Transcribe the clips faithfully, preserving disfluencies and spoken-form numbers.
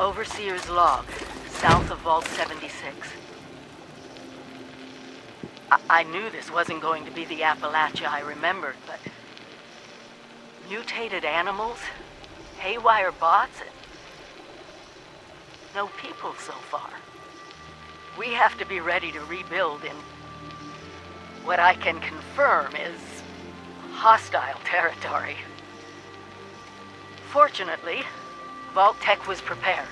Overseer's log, south of Vault seventy-six. I, I knew this wasn't going to be the Appalachia I remembered, but... mutated animals? Haywire bots? No people so far. We have to be ready to rebuild in... what I can confirm is... hostile territory. Fortunately, Vault-Tec was prepared.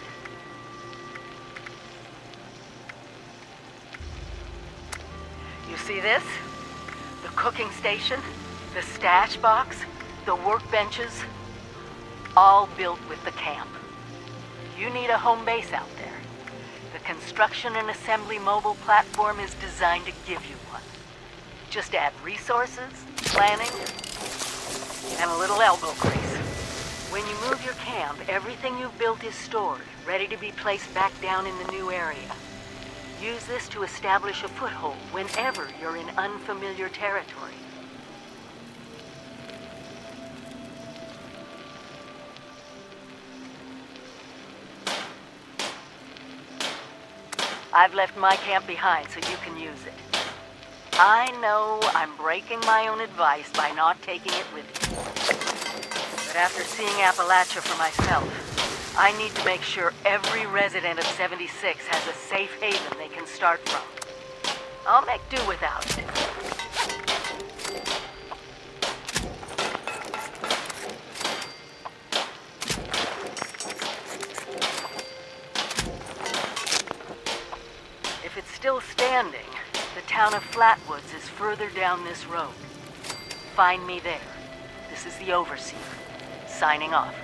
You see this? The cooking station, the stash box, the workbenches, all built with the camp. You need a home base out there. The construction and assembly mobile platform is designed to give you one. Just add resources, planning, and a little elbow grease. When you move your camp, everything you've built is stored, ready to be placed back down in the new area. Use this to establish a foothold whenever you're in unfamiliar territory. I've left my camp behind so you can use it. I know I'm breaking my own advice by not taking it with you. But after seeing Appalachia for myself, I need to make sure every resident of seventy-six has a safe haven they can start from. I'll make do without it. If it's still standing, the town of Flatwoods is further down this road. Find me there. This is the Overseer, signing off.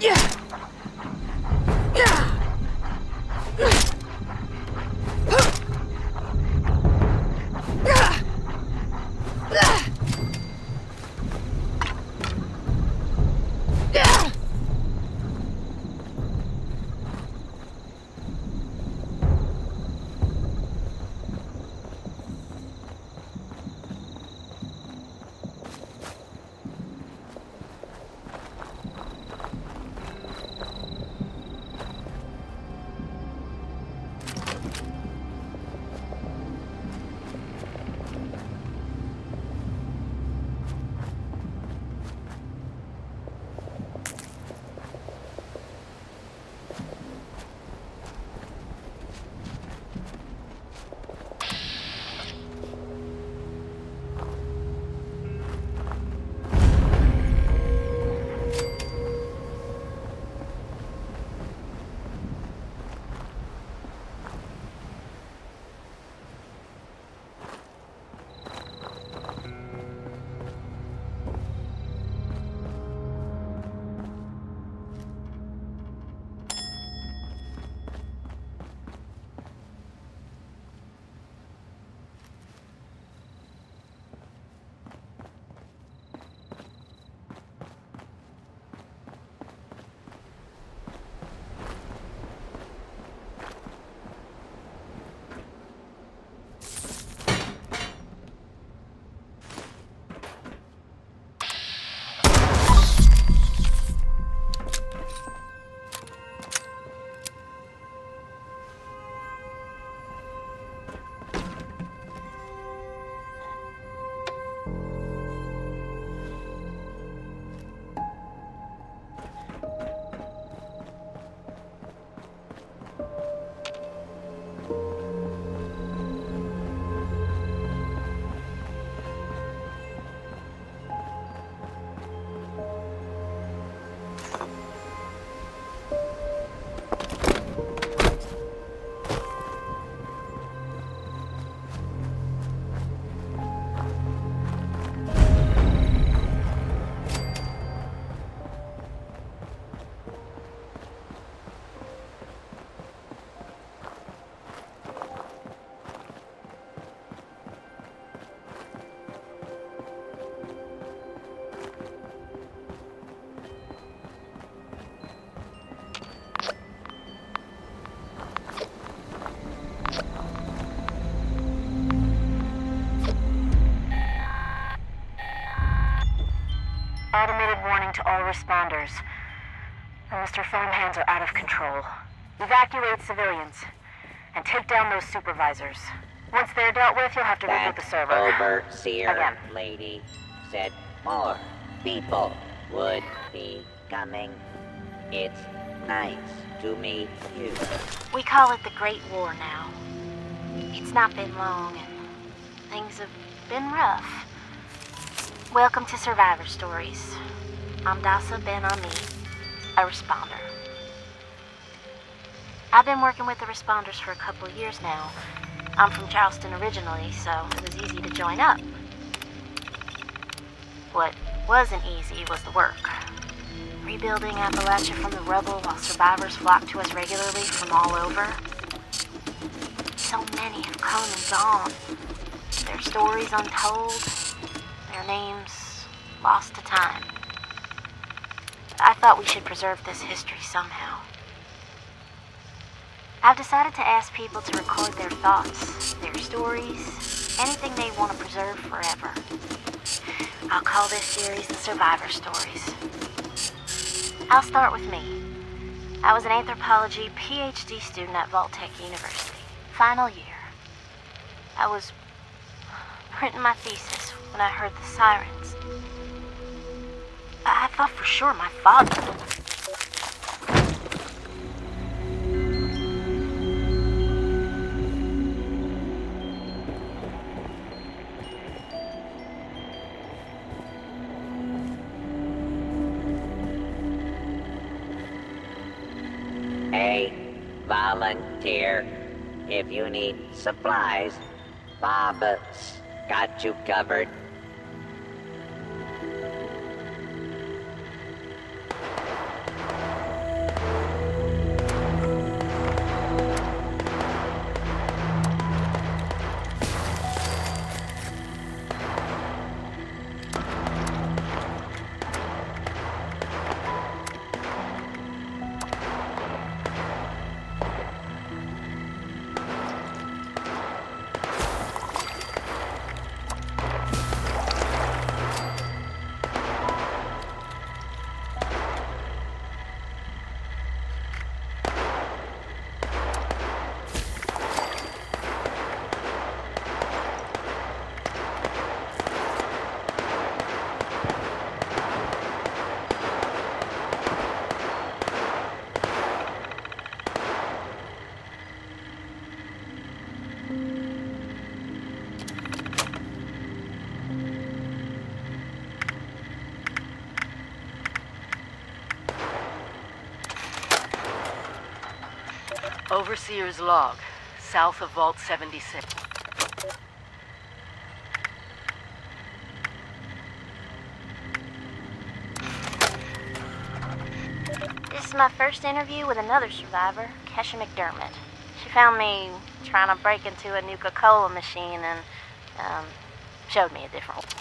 Automated warning to all responders. The Mister Farmhands are out of control. Evacuate civilians. And take down those supervisors. Once they're dealt with, you'll have to That reboot the server. overseer Again. lady said more people would be coming. It's nice to meet you. We call it the Great War now. It's not been long, and things have been rough. Welcome to Survivor Stories. I'm Dasa Ben Ami, a responder. I've been working with the responders for a couple of years now. I'm from Charleston originally, so it was easy to join up. What wasn't easy was the work. Rebuilding Appalachia from the rubble while survivors flock to us regularly from all over. So many have come and gone. Their stories untold. Their names lost to time. I thought we should preserve this history somehow. I've decided to ask people to record their thoughts, their stories, anything they want to preserve forever. I'll call this series The Survivor Stories. I'll start with me. I was an anthropology P H D student at Vault-Tec University, final year. I was printing my thesis when I heard the sirens. I thought for sure my father... Hey, volunteer. If you need supplies, Bob's got you covered. Overseer's log, south of Vault seventy-six. This is my first interview with another survivor, Kesha McDermott. She found me trying to break into a Nuka-Cola machine and um, showed me a different one.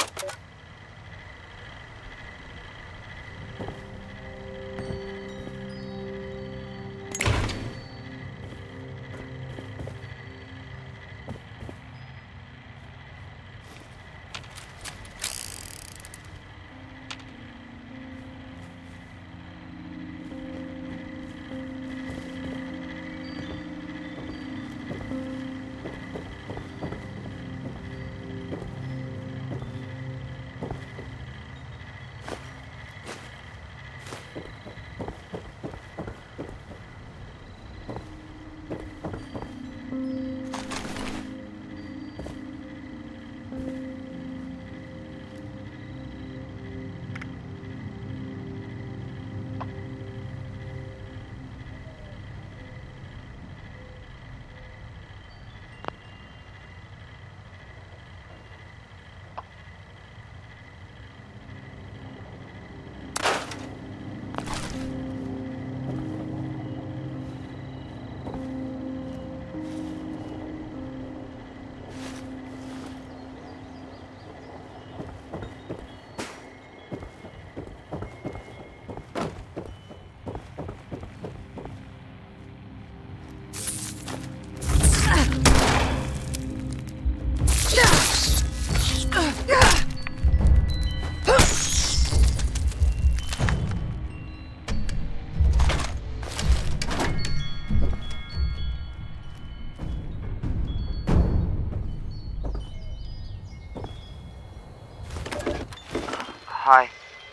Hi.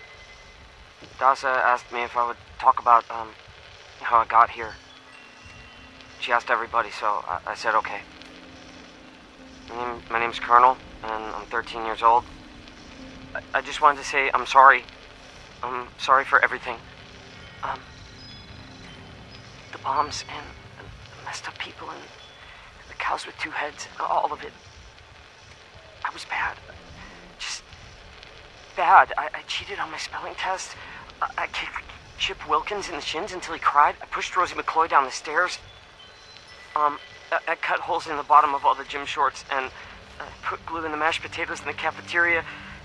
Dasa asked me if I would talk about, um, how I got here. She asked everybody, so I, I said okay. My, name, my name's Colonel, and I'm thirteen years old. I, I just wanted to say I'm sorry. I'm sorry for everything. Um, the bombs and the messed up people and the cows with two heads, all of it. I was bad. Just bad. I, I cheated on my spelling test. I, I kicked Chip Wilkins in the shins until he cried. I pushed Rosie McCloy down the stairs. Um, I, I cut holes in the bottom of all the gym shorts and I put glue in the mashed potatoes in the cafeteria.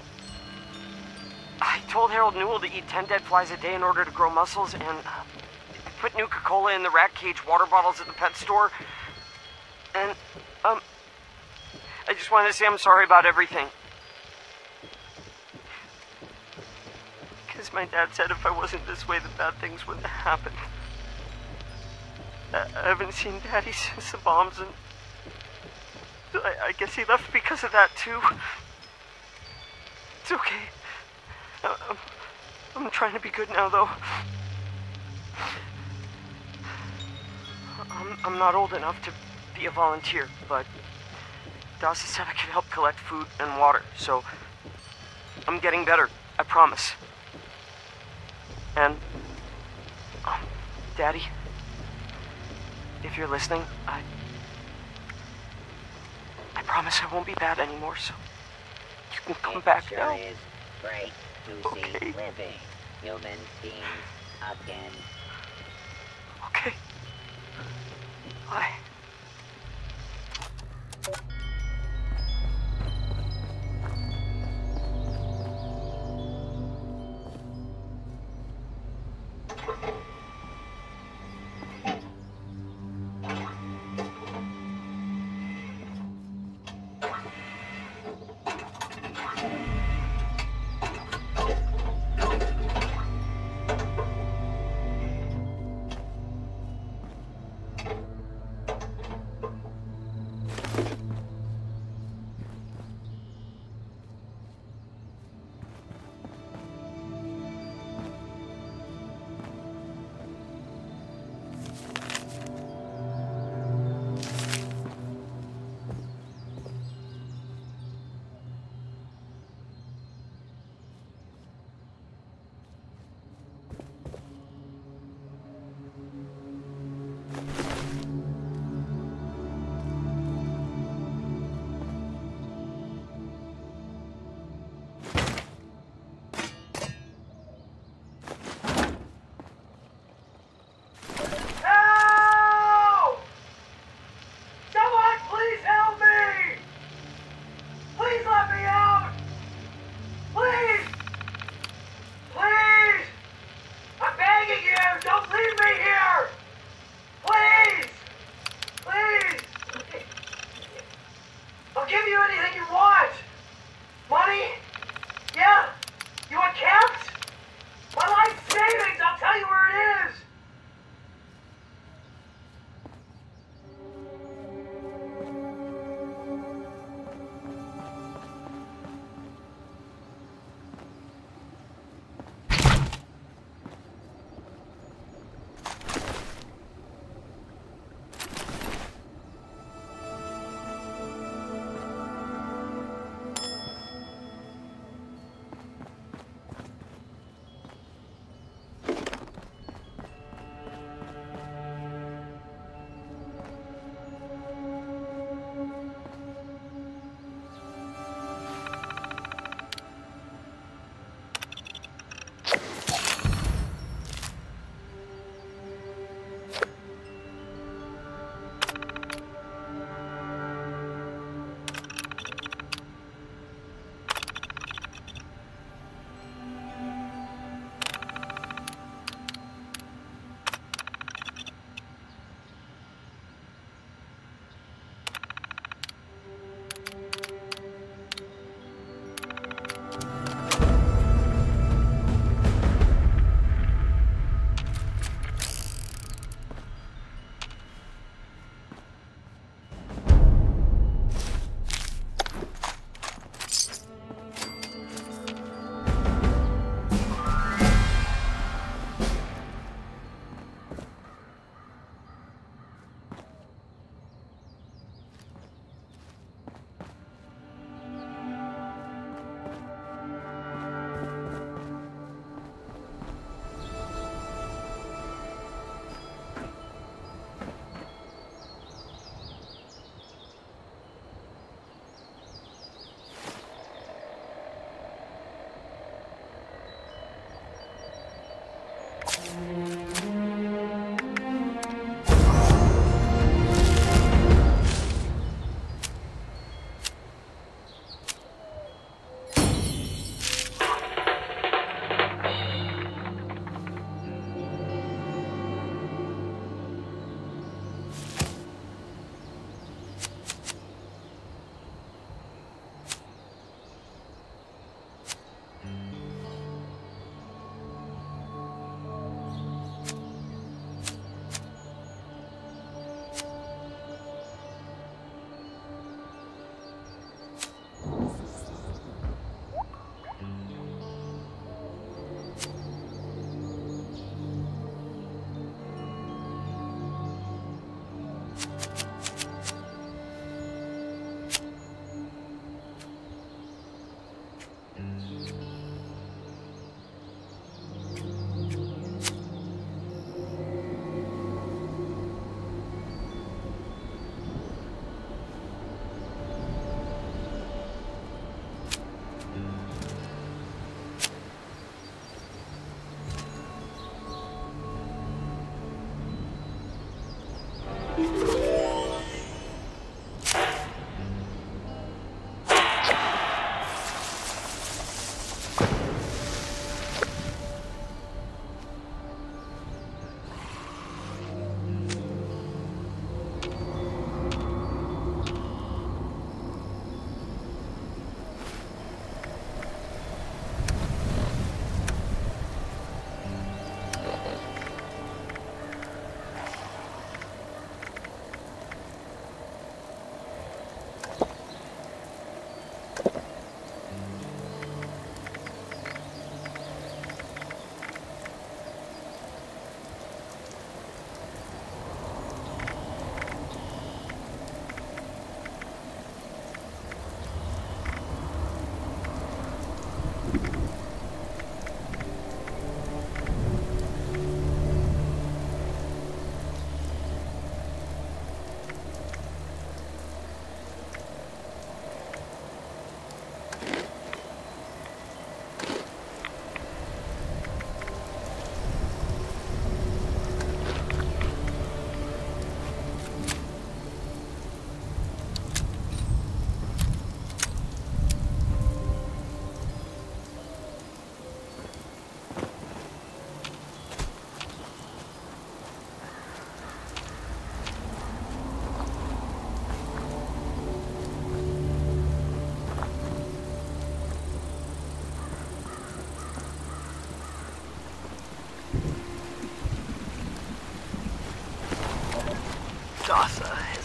I told Harold Newell to eat ten dead flies a day in order to grow muscles, and uh, I put Nuka-Cola in the rat cage water bottles at the pet store. And, um, I just wanted to say I'm sorry about everything. Because my dad said if I wasn't this way, the bad things wouldn't happen. I, I haven't seen Daddy since the bombs, and I, I guess he left because of that, too. It's okay. I'm, I'm trying to be good now, though. I'm, I'm not old enough to be a volunteer, but Dawson said I could help collect food and water, so I'm getting better, I promise. And, um, Daddy, if you're listening, I, I promise I won't be bad anymore, so you can come it back sure now. Is great to Okay. see living human beings again. Okay. Bye.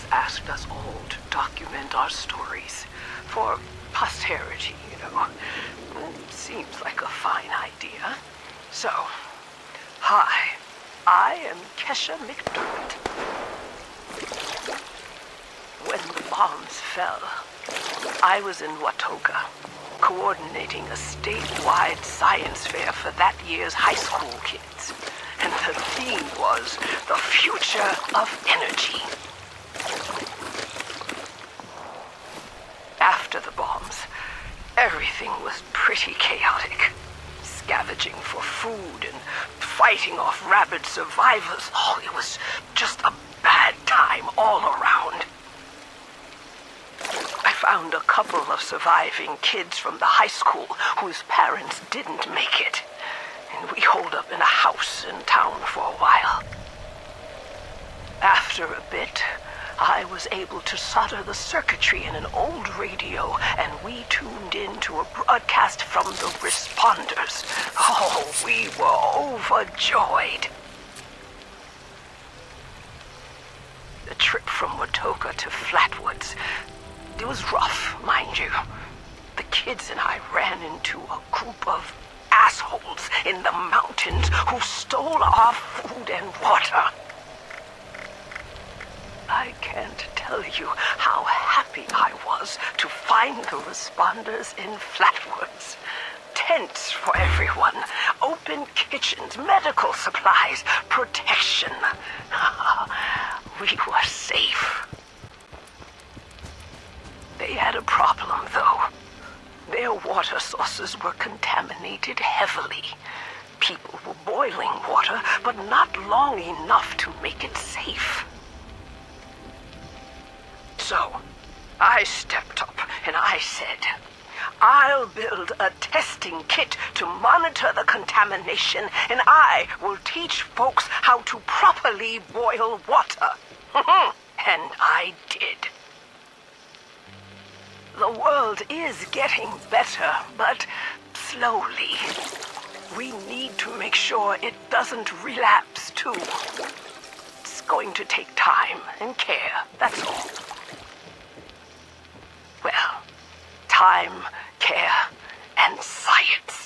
asked us all to document our stories for posterity, you know. It seems like a fine idea. So, hi, I am Kesha McDermott. When the bombs fell, I was in Watoga, coordinating a statewide science fair for that year's high school kids. And the theme was the future of energy. After the bombs, everything was pretty chaotic. Scavenging for food and fighting off rabid survivors. Oh, it was just a bad time all around. I found a couple of surviving kids from the high school whose parents didn't make it. And we holed up in a house in town for a while. After a bit, I was able to solder the circuitry in an old radio, and we tuned in to a broadcast from the responders. Oh, we were overjoyed. The trip from Watoga to Flatwoods, it was rough, mind you. The kids and I ran into a group of assholes in the mountains who stole our food and water. I can't tell you how happy I was to find the responders in Flatwoods. Tents for everyone, open kitchens, medical supplies, protection. We were safe. They had a problem, though. Their water sources were contaminated heavily. People were boiling water, but not long enough to make it safe. So, I stepped up and I said, I'll build a testing kit to monitor the contamination, and I will teach folks how to properly boil water. And I did. The world is getting better, but slowly. We need to make sure it doesn't relapse, too. It's going to take time and care, that's all. Well, time, care, and science.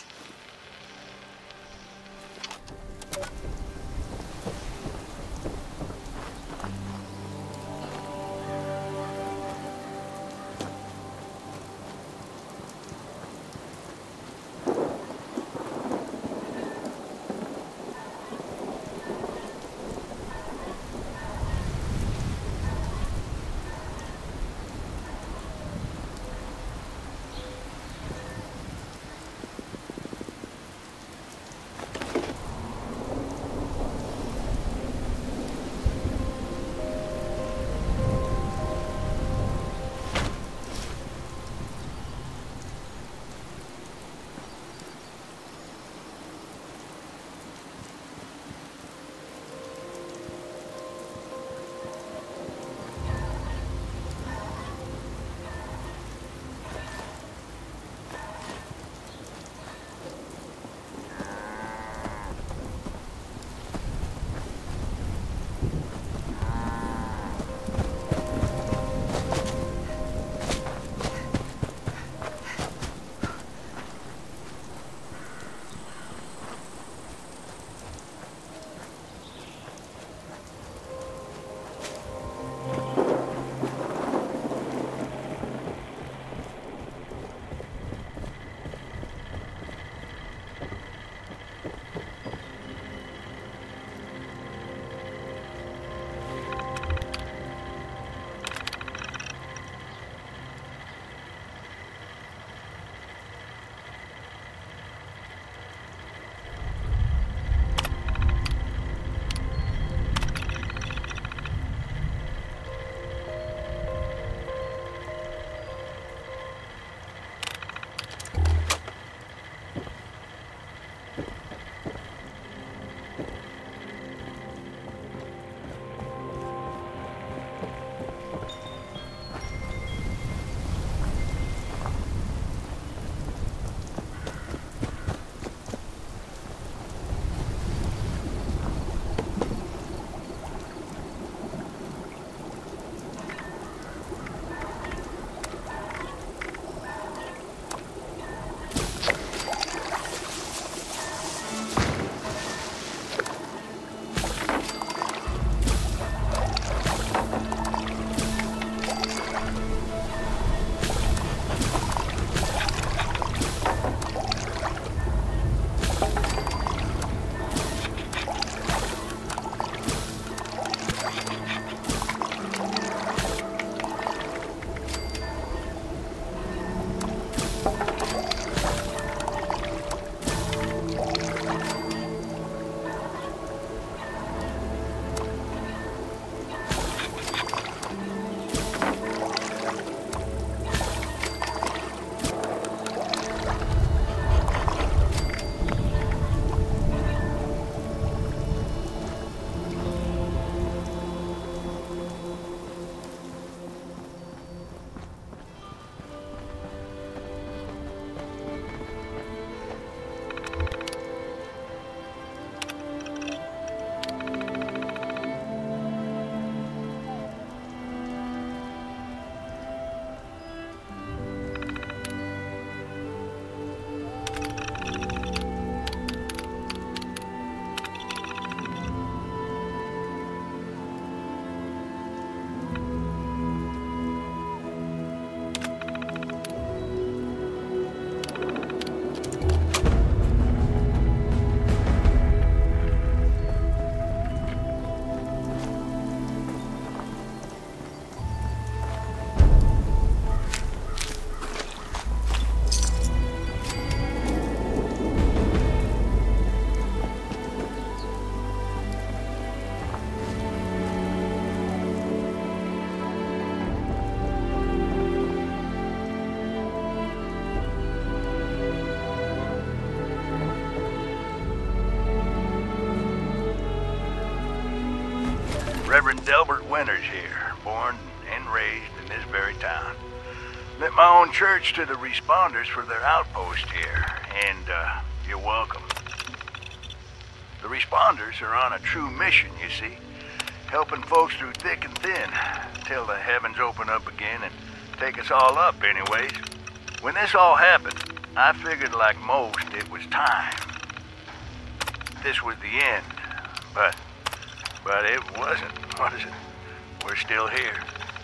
Reverend Delbert Winters here, born and raised in this very town. Lent my own church to the responders for their outpost here, and uh, you're welcome. The responders are on a true mission, you see, helping folks through thick and thin, till the heavens open up again and take us all up anyways. When this all happened, I figured like most it was time. This was the end, but, but it wasn't, was it? We're still here.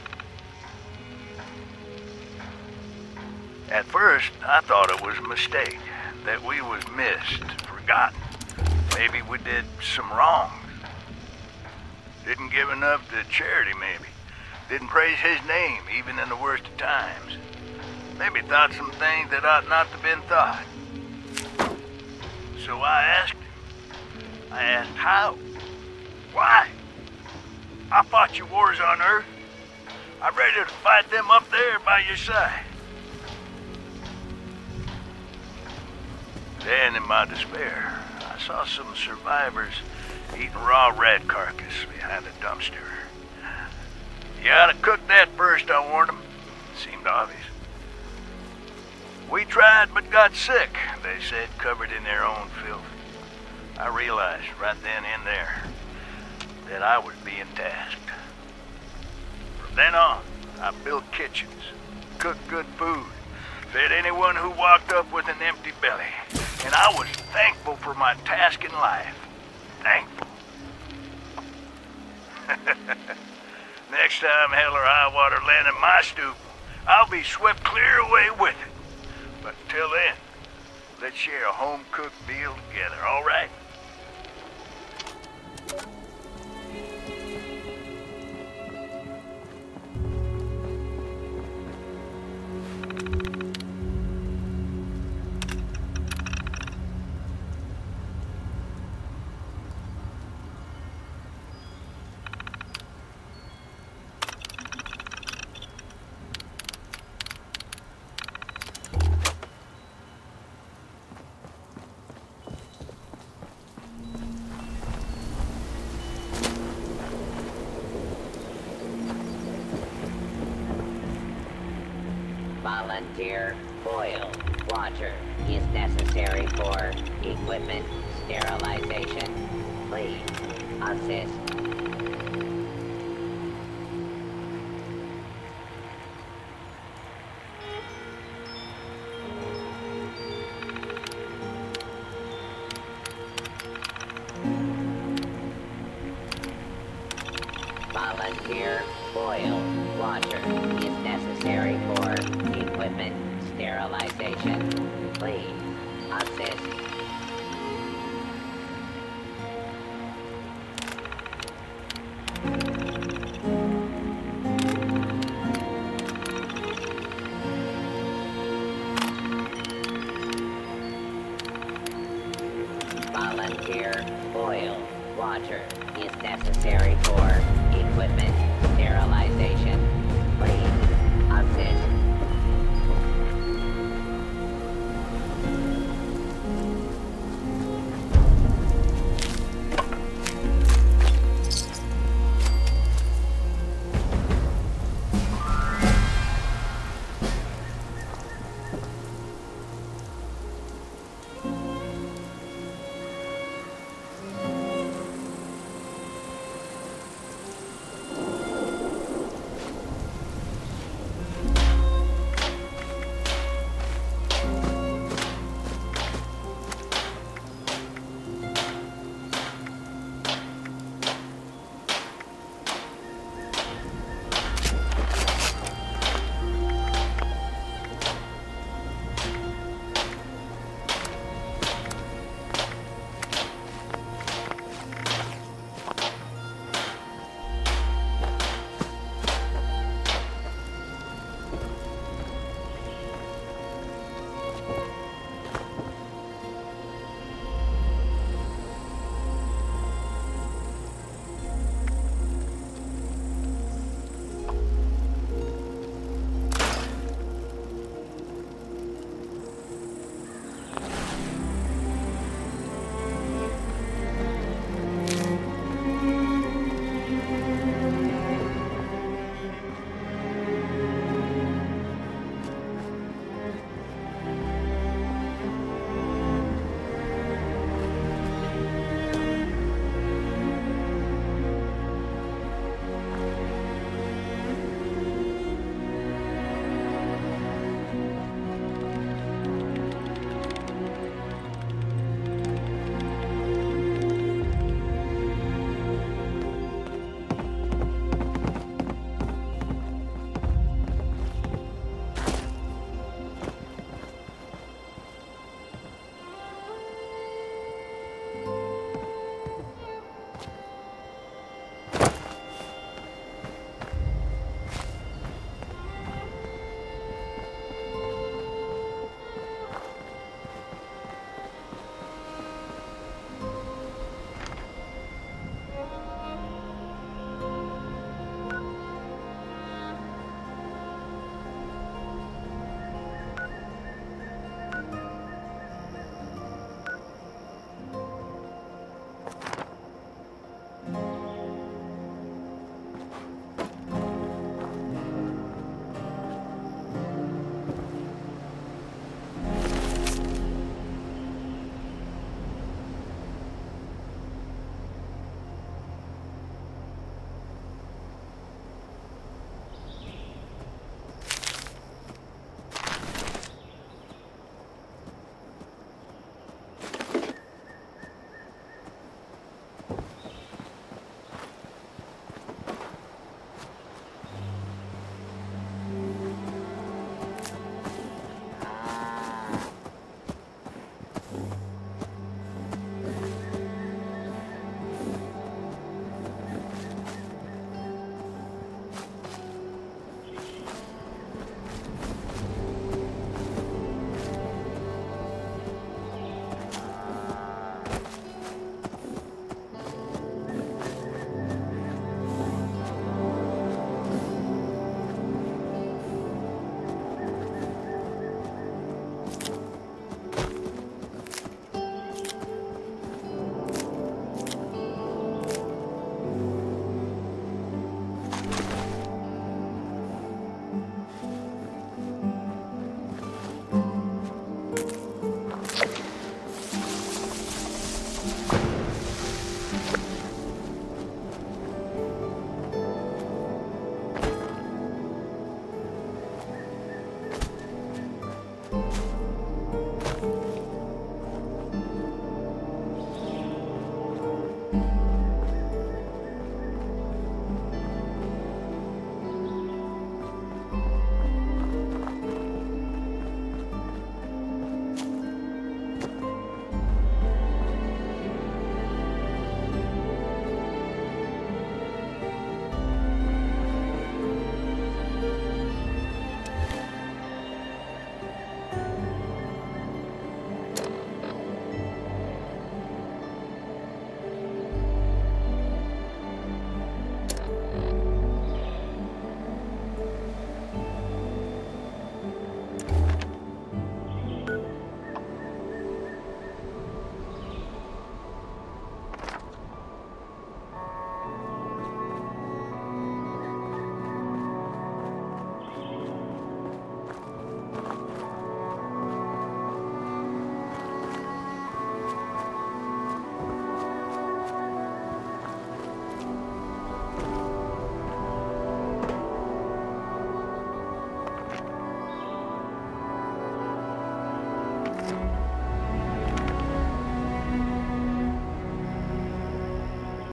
At first, I thought it was a mistake, that we was missed, forgotten. Maybe we did some wrongs. Didn't give enough to charity, maybe. Didn't praise his name, even in the worst of times. Maybe thought some things that ought not to have been thought. So I asked him. I asked how. Why? I fought your wars on Earth. I'm ready to fight them up there by your side. Then, in my despair, I saw some survivors eating raw rat carcass behind a dumpster. You ought to cook that first, I warned them. Seemed obvious. We tried but got sick, they said, covered in their own filth. I realized right then and there that I was being tasked. From then on, I built kitchens, cooked good food, fed anyone who walked up with an empty belly. And I was thankful for my task in life. Thankful. Next time hell or high water land in my stoop, I'll be swept clear away with it. But until then, let's share a home-cooked meal together, all right? Volunteer boil water is necessary for equipment sterilization. Please assist. Volunteer boil water is necessary for equipment sterilization. Please assist. Volunteer boil water is necessary for equipment sterilization. Please assist.